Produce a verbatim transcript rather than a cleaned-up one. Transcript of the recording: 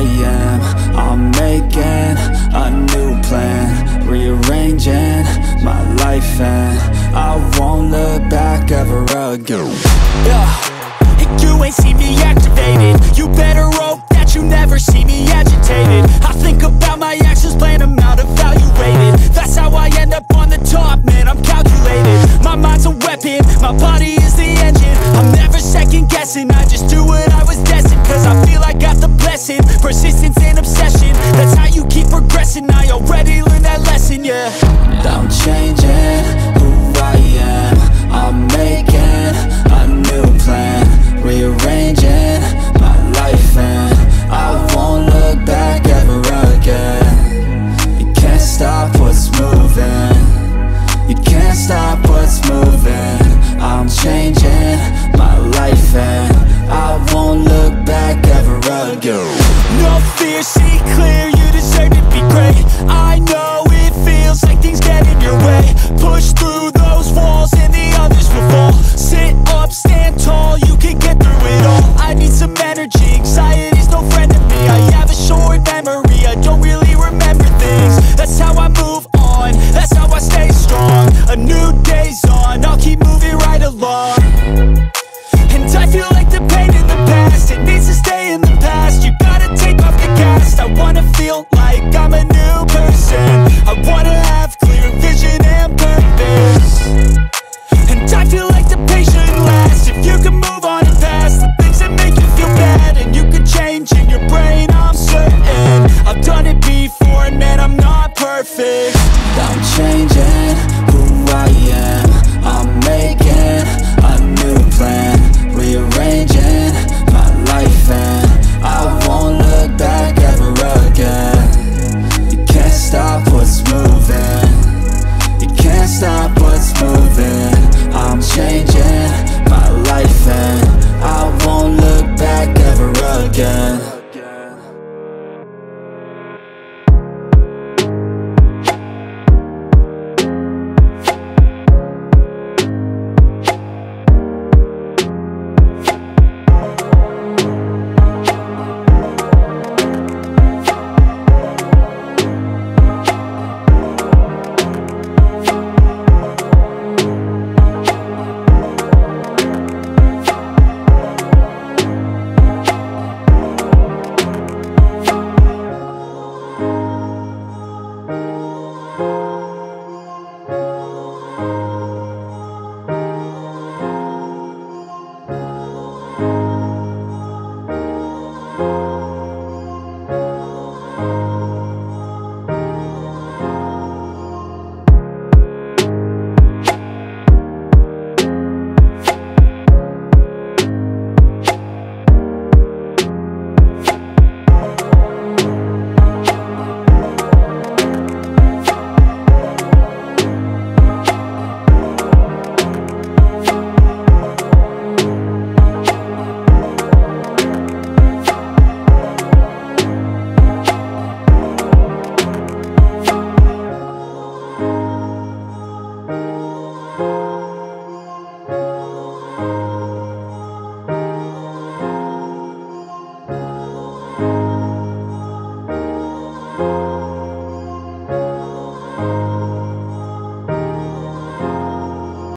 am. I'm making a new plan, rearranging my life, and I won't look back ever again. Yeah. You ain't see me activated. You better hope that you never see me agitated. I think about my actions, plan them out, evaluated. That's how I end up on the top, man, I'm calculated. My mind's a weapon, my body is the engine. I'm never second guessing, I just do what I was destined. Cause I feel I got the blessing, persistence and obsession. That's how you keep progressing, I already learned that lesson, yeah. I'm changing who I am, I'm making